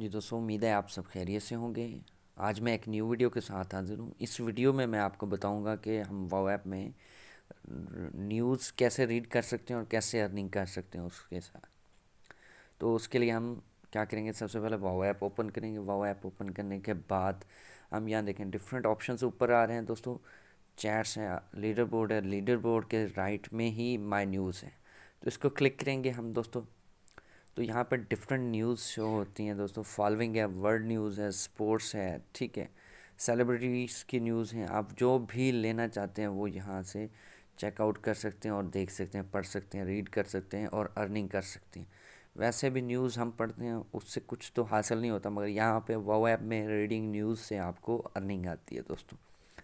जी दोस्तों, उम्मीद है आप सब खैरियत से होंगे। आज मैं एक न्यू वीडियो के साथ हाजिर हूँ। इस वीडियो में मैं आपको बताऊंगा कि हम WowApp में न्यूज़ कैसे रीड कर सकते हैं और कैसे अर्निंग कर सकते हैं उसके साथ। तो उसके लिए हम क्या करेंगे, सबसे पहले WowApp ओपन करेंगे। WowApp ओपन करने के बाद हम यहाँ देखें डिफरेंट ऑप्शंस ऊपर आ रहे हैं दोस्तों। चैट्स है, लीडर बोर्ड है, लीडर बोर्ड के राइट में ही माई न्यूज़ है, तो इसको क्लिक करेंगे हम दोस्तों। तो यहाँ पर डिफरेंट न्यूज़ शो होती हैं दोस्तों। फॉलोइंग है, वर्ल्ड न्यूज़ है, स्पोर्ट्स है, ठीक है, सेलिब्रिटीज़ की न्यूज़ हैं। आप जो भी लेना चाहते हैं वो यहाँ से चेकआउट कर सकते हैं और देख सकते हैं, पढ़ सकते हैं, रीड कर सकते हैं और अर्निंग कर सकते हैं। वैसे भी न्यूज़ हम पढ़ते हैं उससे कुछ तो हासिल नहीं होता, मगर यहाँ पे WowApp में रीडिंग न्यूज़ से आपको अर्निंग आती है दोस्तों।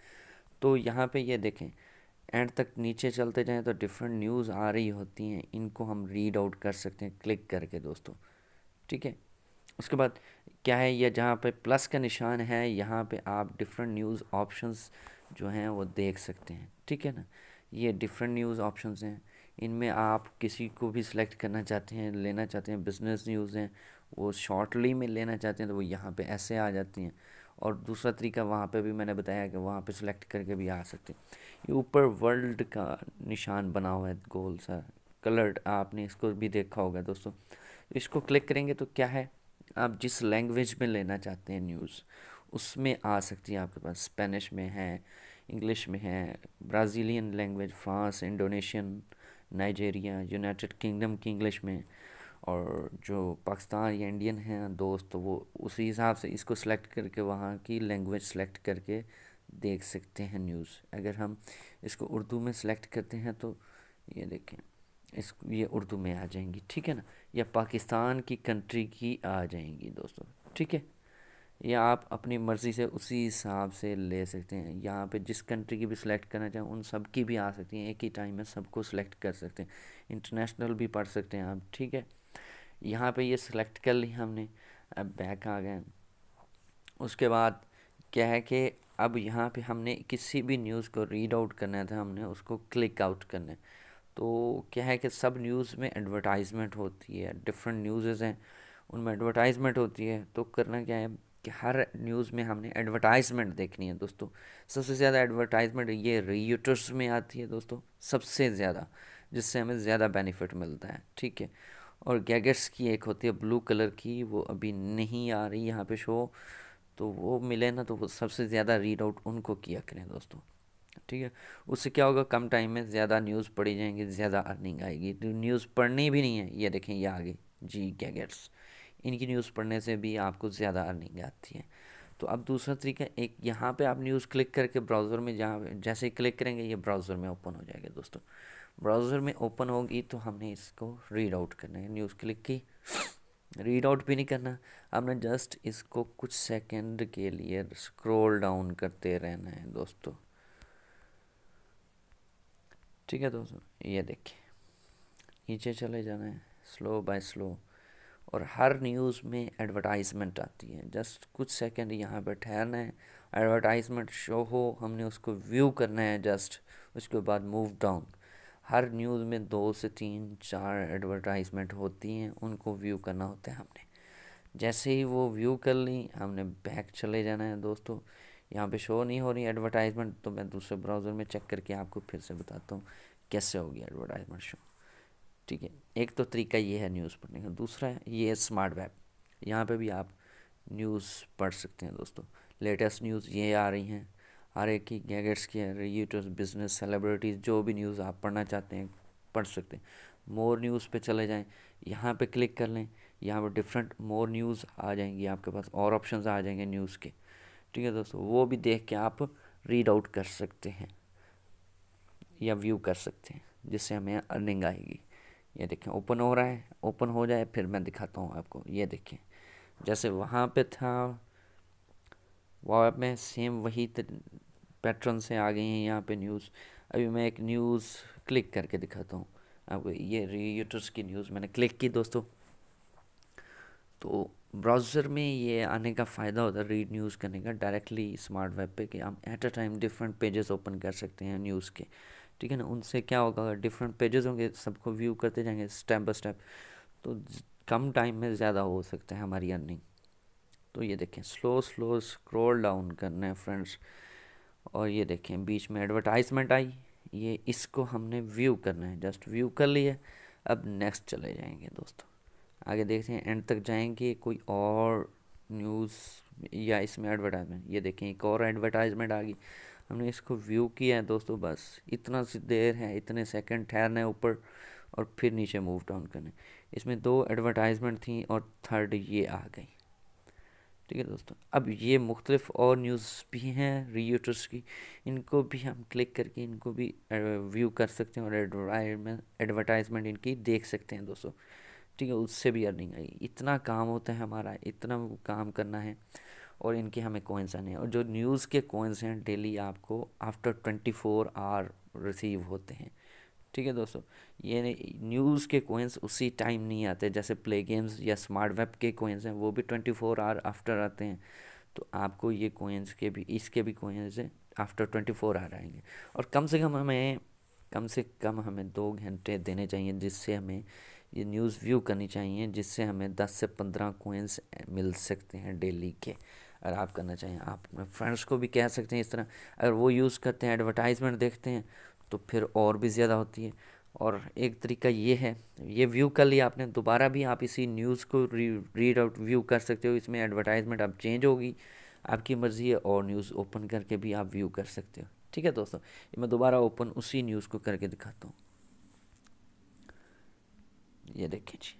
तो यहाँ पे ये देखें, एंड तक नीचे चलते जाएं तो डिफरेंट न्यूज़ आ रही होती हैं, इनको हम रीड आउट कर सकते हैं क्लिक करके दोस्तों, ठीक है। उसके बाद क्या है, ये जहाँ पे प्लस का निशान है यहाँ पे आप डिफरेंट न्यूज़ ऑप्शंस जो हैं वो देख सकते हैं, ठीक है ना। ये डिफरेंट न्यूज़ ऑप्शंस हैं, इनमें आप किसी को भी सिलेक्ट करना चाहते हैं, लेना चाहते हैं। बिजनेस न्यूज़ हैं, वो शॉर्टली में लेना चाहते हैं तो वो यहाँ पे ऐसे आ जाती हैं। और दूसरा तरीका वहाँ पे भी मैंने बताया कि वहाँ पे सिलेक्ट करके भी आ सकते हैं। ये ऊपर वर्ल्ड का निशान बना हुआ है गोल सा कलर्ड, आपने इसको भी देखा होगा दोस्तों। इसको क्लिक करेंगे तो क्या है, आप जिस लैंग्वेज में लेना चाहते हैं न्यूज़ उसमें आ सकती है आपके पास। स्पेनिश में है, इंग्लिश में है, Brazilian language, France, Indonesian, Nigeria, United Kingdom की इंग्लिश में। और जो पाकिस्तान या इंडियन हैं दोस्त, तो वो उसी हिसाब से इसको सिलेक्ट करके वहाँ की लैंग्वेज सेलेक्ट करके देख सकते हैं न्यूज़। अगर हम इसको उर्दू में सेलेक्ट करते हैं तो ये देखें, ये उर्दू में आ जाएंगी, ठीक है ना, या पाकिस्तान की कंट्री की आ जाएंगी दोस्तों, ठीक है। या आप अपनी मर्ज़ी से उसी हिसाब से ले सकते हैं। यहाँ पे जिस कंट्री की भी सिलेक्ट करना चाहें उन सब की भी आ सकती हैं, एक ही टाइम में सबको सिलेक्ट कर सकते हैं। इंटरनेशनल भी पढ़ सकते हैं आप, ठीक है। यहाँ पे ये सिलेक्ट कर ली हमने, अब बैक आ गए। उसके बाद क्या है कि अब यहाँ पे हमने किसी भी न्यूज़ को रीड आउट करना था, हमने उसको क्लिक आउट करना है। तो क्या है कि सब न्यूज़ में एडवर्टाइजमेंट होती है, डिफरेंट न्यूज़ हैं उनमें एडवर्टाइजमेंट होती है। तो करना क्या है कि हर न्यूज़ में हमने एडवर्टाइजमेंट देखनी है दोस्तों। सबसे ज़्यादा एडवर्टाइजमेंट ये रीयूटर्स में आती है दोस्तों, सबसे ज़्यादा, जिससे हमें ज़्यादा बेनिफिट मिलता है, ठीक है। और गैजेट्स की एक होती है ब्लू कलर की, वो अभी नहीं आ रही यहाँ पे शो, तो वो मिले ना तो वो सबसे ज़्यादा रीड आउट उनको किया करें दोस्तों, ठीक है। उससे क्या होगा, कम टाइम में ज़्यादा न्यूज़ पढ़ी जाएंगी, ज़्यादा अर्निंग आएगी। तो न्यूज़ पढ़नी भी नहीं है, ये देखें ये आगे जी गैजेट्स, इनकी न्यूज़ पढ़ने से भी आपको ज़्यादा अर्निंग आती है। तो अब दूसरा तरीका, एक यहाँ पे आप न्यूज़ क्लिक करके ब्राउज़र में जहाँ जैसे ही क्लिक करेंगे ये ब्राउज़र में ओपन हो जाएगा दोस्तों। ब्राउज़र में ओपन होगी तो हमने इसको रीड आउट करना है। न्यूज़ क्लिक की, रीड आउट भी नहीं करना, आपने जस्ट इसको कुछ सेकंड के लिए स्क्रॉल डाउन करते रहना है दोस्तों, ठीक है दोस्तों। ये देखिए नीचे चले जाना है स्लो बाय स्लो, और हर न्यूज़ में एडवर्टाइजमेंट आती है। जस्ट कुछ सेकंड यहाँ पर ठहरना है, एडवर्टाइजमेंट शो हो, हमने उसको व्यू करना है जस्ट। उसके बाद मूव डाउन, हर न्यूज़ में 2 से 3 4 एडवर्टाइजमेंट होती हैं, उनको व्यू करना होता है हमने। जैसे ही वो व्यू कर ली हमने बैक चले जाना है दोस्तों। यहाँ पे शो नहीं हो रही एडवर्टाइजमेंट, तो मैं दूसरे ब्राउज़र में चेक करके आपको फिर से बताता हूँ कैसे होगी एडवर्टाइजमेंट शो, ठीक है। एक तो तरीका ये है न्यूज़ पढ़ने का, दूसरा है ये स्मार्ट वेब, यहाँ पे भी आप न्यूज़ पढ़ सकते हैं दोस्तों। लेटेस्ट न्यूज़ ये आ रही हैं, हर एक की गैजेट्स की है, यूट्यूब, बिजनेस, सेलिब्रिटीज़, जो भी न्यूज़ आप पढ़ना चाहते हैं पढ़ सकते हैं। मोर न्यूज़ पे चले जाएं, यहाँ पे क्लिक कर लें, यहाँ पर डिफरेंट मोर न्यूज़ आ जाएंगी आपके पास, और ऑप्शंस आ जाएंगे न्यूज़ के, ठीक है दोस्तों। वो भी देख के आप रीड आउट कर सकते हैं या व्यू कर सकते हैं, जिससे हमें अर्निंग आएगी। ये देखें ओपन हो रहा है, ओपन हो जाए फिर मैं दिखाता हूँ आपको। ये देखें जैसे वहाँ पे था WowApp में, सेम वही पैटर्न से आ गई हैं यहाँ पे न्यूज़। अभी मैं एक न्यूज़ क्लिक करके दिखाता हूँ आपको। ये रीयूटर्स की न्यूज़ मैंने क्लिक की दोस्तों। तो ब्राउज़र में ये आने का फ़ायदा होता है रीड न्यूज़ करने का डायरेक्टली स्मार्ट वेब पे, कि हम at a time different pages open कर सकते हैं न्यूज़ के, ठीक है ना। उनसे क्या होगा, डिफरेंट पेजेस होंगे, सबको व्यू करते जाएंगे स्टेप बाय स्टेप, तो कम टाइम में ज़्यादा हो सकता है हमारी अर्निंग, तो ये देखें स्लो स्लो स्क्रॉल डाउन करना है फ्रेंड्स, और ये देखें बीच में एडवर्टाइजमेंट आई, ये इसको हमने व्यू करना है, जस्ट व्यू कर लिया। अब नेक्स्ट चले जाएंगे दोस्तों, आगे देखते हैं, एंड तक जाएंगे, कोई और न्यूज़ या इसमें एडवर्टाइजमेंट, ये देखें एक और एडवर्टाइजमेंट आ गई, हमने इसको व्यू किया है दोस्तों। बस इतना सी देर है, इतने सेकंड ठहरना है ऊपर और फिर नीचे मूव डाउन करना है। इसमें 2 एडवर्टाइजमेंट थी और थर्ड ये आ गई। ठीक है दोस्तों, अब ये मुख्तलिफ और न्यूज़ भी हैं रीयूटर्स की, इनको भी हम क्लिक करके इनको भी व्यू कर सकते हैं और एडवर्टाइजमेंट इनकी देख सकते हैं दोस्तों। ठीक है, उससे भी अर्निंग आई। इतना काम होता है हमारा, इतना काम करना है और इनके हमें कॉइन्स आने हैं। और जो न्यूज़ के कॉइन्स हैं डेली आपको आफ्टर 24 आवर रिसीव होते हैं। ठीक है दोस्तों, ये न्यूज़ के कोइंस उसी टाइम नहीं आते, जैसे प्ले गेम्स या स्मार्ट वेब के कोइंस हैं वो भी 24 आवर आफ्टर आते हैं। तो आपको ये कोइंस के भी, इसके भी कोइंस आफ्टर 24 आवर आएंगे। और कम से कम हमें 2 घंटे देने चाहिए, जिससे हमें ये न्यूज़ व्यू करनी चाहिए, जिससे हमें 10 से 15 कोइंस मिल सकते हैं डेली के। अगर आप करना चाहें, आप अपने फ्रेंड्स को भी कह सकते हैं इस तरह, अगर वो यूज़ करते हैं, एडवर्टाइजमेंट देखते हैं तो फिर और भी ज़्यादा होती है। और एक तरीका ये है, ये व्यू कर लिया आपने, दोबारा भी आप इसी न्यूज़ को रीड आउट व्यू कर सकते हो। इसमें एडवर्टाइजमेंट अब चेंज होगी, आपकी मर्ज़ी है, और न्यूज़ ओपन करके भी आप व्यू कर सकते हो। ठीक है दोस्तों, मैं दोबारा ओपन उसी न्यूज़ को करके दिखाता हूँ। ये देखिए जी,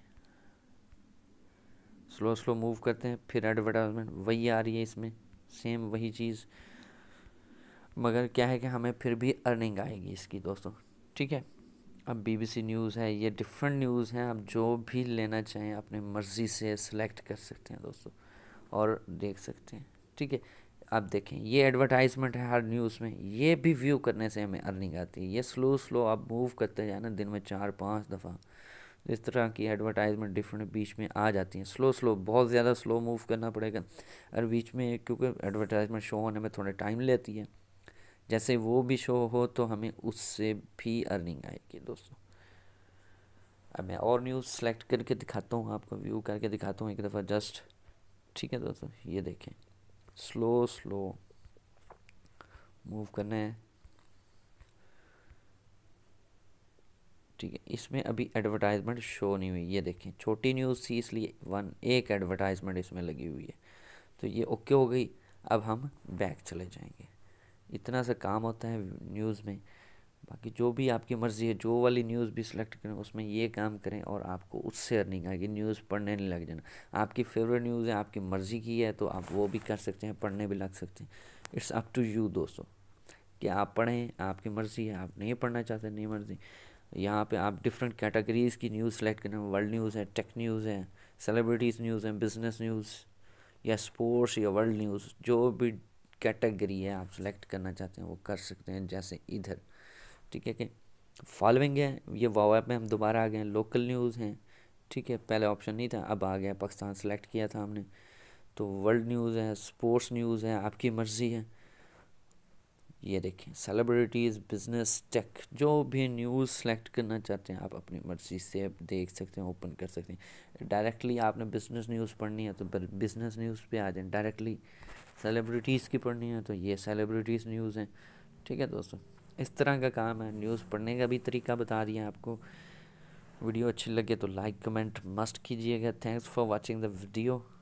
स्लो स्लो मूव करते हैं, फिर एडवर्टाइजमेंट वही आ रही है, इसमें सेम वही चीज़, मगर क्या है कि हमें फिर भी अर्निंग आएगी इसकी दोस्तों। ठीक है, अब BBC न्यूज़ है, ये डिफरेंट न्यूज़ हैं, आप जो भी लेना चाहें अपने मर्ज़ी से सिलेक्ट कर सकते हैं दोस्तों और देख सकते हैं। ठीक है, आप देखें ये एडवर्टाइजमेंट है हर न्यूज़ में, ये भी व्यू करने से हमें अर्निंग आती है। ये स्लो स्लो आप मूव करते जाए ना, दिन में 4-5 दफ़ा इस तरह की एडवर्टाइजमेंट डिफरेंट बीच में आ जाती हैं। स्लो स्लो, बहुत ज़्यादा स्लो मूव करना पड़ेगा और बीच में, क्योंकि एडवर्टाइजमेंट शो होने में थोड़ा टाइम लेती है, जैसे वो भी शो हो तो हमें उससे भी अर्निंग आएगी दोस्तों। अब मैं और न्यूज़ सेलेक्ट करके दिखाता हूँ, आपको व्यू करके दिखाता हूँ एक दफ़ा जस्ट। ठीक है दोस्तों, ये देखें स्लो स्लो मूव करना है। ठीक है, इसमें अभी एडवर्टाइजमेंट शो नहीं हुई, ये देखें छोटी न्यूज़ थी इसलिए एक एडवर्टाइजमेंट इसमें लगी हुई है, तो ये ओके हो गई। अब हम बैक चले जाएंगे। इतना सा काम होता है न्यूज़ में, बाकी जो भी आपकी मर्ज़ी है, जो वाली न्यूज़ भी सिलेक्ट करें उसमें ये काम करें और आपको उससे अर्निंग आएगी। न्यूज़ पढ़ने नहीं लग जाना, आपकी फेवरेट न्यूज़ है, आपकी मर्ज़ी की है तो आप वो भी कर सकते हैं, पढ़ने भी लग सकते हैं। इट्स अप टू यू दोस्तों कि आप पढ़ें, आपकी मर्ज़ी है, आप नहीं पढ़ना चाहते नहीं मर्ज़ी। यहाँ पे आप डिफरेंट कैटेगरीज़ की न्यूज़ सेलेक्ट करें, वर्ल्ड न्यूज़ है, टेक न्यूज़ है, सेलिब्रिटीज़ न्यूज़ है, बिज़नेस न्यूज़ या स्पोर्ट्स या वर्ल्ड न्यूज़, जो भी कैटेगरी है आप सेलेक्ट करना चाहते हैं वो कर सकते हैं, जैसे इधर। ठीक है कि फॉलोइंग है, ये वाओ ऐप में हम दोबारा आ गए हैं, लोकल न्यूज़ हैं। ठीक है, पहले ऑप्शन नहीं था, अब आ गया, पाकिस्तान सेलेक्ट किया था हमने, तो वर्ल्ड न्यूज़ है, स्पोर्ट्स न्यूज़ है, आपकी मर्ज़ी है। ये देखें सेलिब्रिटीज़, बिज़नेस, टेक, जो भी न्यूज़ सेलेक्ट करना चाहते हैं आप अपनी मर्ज़ी से देख सकते हैं, ओपन कर सकते हैं। डायरेक्टली आपने बिज़नेस न्यूज़ पढ़नी है तो बिज़नेस न्यूज़ पे आ जाए, डायरेक्टली सेलिब्रिटीज़ की पढ़नी है तो ये सेलिब्रिटीज़ न्यूज़ हैं। ठीक है दोस्तों, इस तरह का काम है। न्यूज़ पढ़ने का भी तरीका बता दिया आपको। वीडियो अच्छी लगे तो लाइक कमेंट मस्ट कीजिएगा। Thanks for watching the video.